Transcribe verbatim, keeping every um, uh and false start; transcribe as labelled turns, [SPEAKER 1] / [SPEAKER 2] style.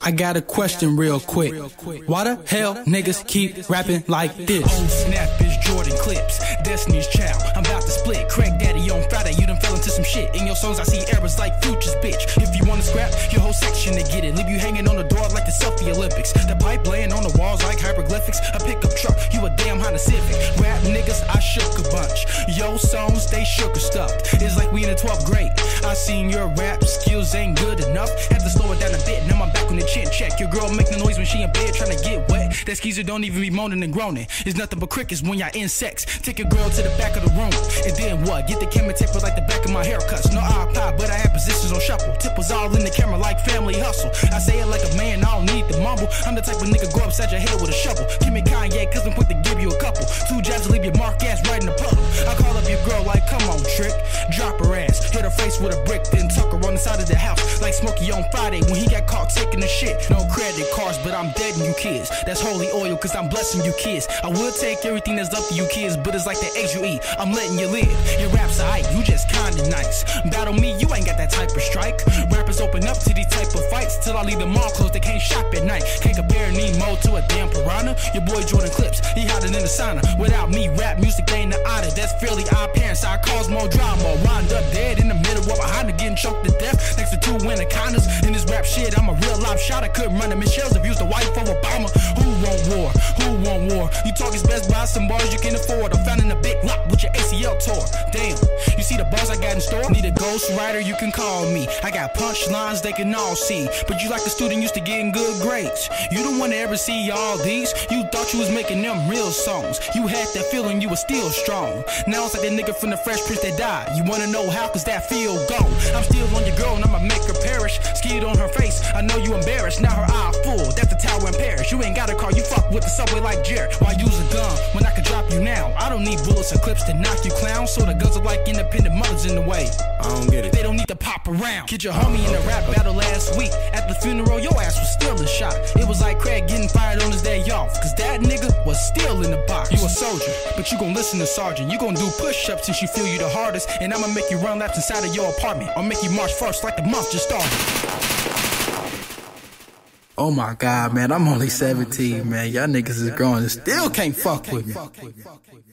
[SPEAKER 1] I got a question real quick. Why the hell niggas keep rapping like this?
[SPEAKER 2] Oh snap, it's Jordan Clips, Destiny's Child. I'm about to split. Craig Daddy on Friday, you done fell into some shit. In your songs I see errors like Future's bitch. If you wanna scrap, your whole section to get it. Leave you hanging on the door like the selfie Olympics. The pipe laying on the walls like hieroglyphics. A pickup truck, you a damn Honda Civic. Rap niggas, I shook a bunch. Yo songs, they shook or stuffed. It's like we in the twelfth grade. I seen your rap skills ain't good enough. Had to slow it down a bit, now I'm back on the chin check. Your girl make the noise when she in bed trying to get wet. That skeezer don't even be moaning and groaning. It's nothing but crickets when y'all in sex. Take your girl to the back of the room, and then what? Get the camera taper like the back of my haircuts. No iPod, but I have positions on shuffle. Tip was all in the camera like family hustle. I say it like a man, I don't need the mumble. I'm the type of nigga go upside your head with a shovel. Give me Kanye, cause I'm quick to give you a couple. Two jabs to leave your mark ass right in the puddle. I call up your girl like, come on, trick. Drop her ass, hit her face with a brick, then tuck her on the side of the house. Like Smokey on Friday when he got caught taking the shit. No credit cards, but I'm deading you kids. That's holy oil, cause I'm blessing you kids. I would take everything that's up to you kids, but it's like the eggs you eat. I'm letting you live. Your rap's alright, you just kinda nice. Battle me, you ain't got that type of strike. Rappers open up to these type of fights till I leave them all closed, they can't shop at night. Can't compare Nemo to a damn piranha. Your boy Jordan Clips, he hiding in the sauna. Without me, rap music ain't the honor. That's fairly odd parents, I cause more drama. Wind up dead in the middle of a Honda getting choked to death next to two anacondas. In this rap shit, I'm a real live shot. I couldn't run the Michelle's abused the wife of Obama. Who want war? Who want war? You talk his best, buy some bars you can afford. I'm found in a big lock with your A C L tore. Damn, you see the bars I got in store? Need a ghost writer, you can call me. I got punchlines they can all see. But you like a student used to getting good grades. You don't want to ever see all these. You thought you was making them real songs. You had that feeling you was still strong. Now it's like a nigga from the Fresh Prince that died. You wanna know how? Cause that feel gone. I'm still on your girl and I'ma make her perish. Skid on her face, I know you embarrassed. Now her eye full, that's the tower in Paris. You ain't got a car, you fuck with the subway like Jared. Why use a gun when I could drop you now? I don't need bullets or clips to knock you clown. So the guns are like independent mothers in the way.
[SPEAKER 3] I don't get it.
[SPEAKER 2] They don't need to pop around. Kid your homie in a rap battle last week. At the funeral, your ass was still in shock. It was like Craig getting fired on his day off. Cause that nigga was still in the box. You a soldier, but you gon' listen to Sergeant. You gon' do push-ups since you feel you the hardest. And I'ma make you run laps inside of your apartment. Or make you march first like the month just started.
[SPEAKER 1] Oh my God, man, I'm only seventeen, man. Y'all niggas is grown and still can't fuck with me.